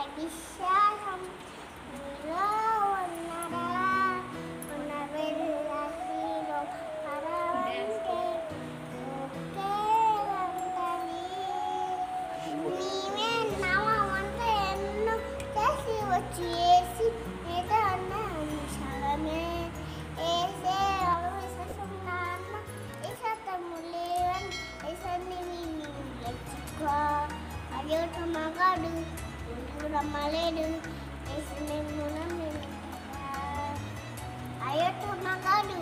విశ్వాసం నీలో ఉన్నదా ఉన్న వెళ్ళలో పరవంటే ఒకే వంతని నీవే నవమంత ఎన్నో చేసి వచ్చి వేసి ఏదో అన్న నిమిషాలమే వేసే విశ్వాసం నాన్న ఇసతము లేవని ఇసన్ని లెచ్చుకో అయ్యోట మగాడు రమ్మలేడు అయ్యోట మగాడు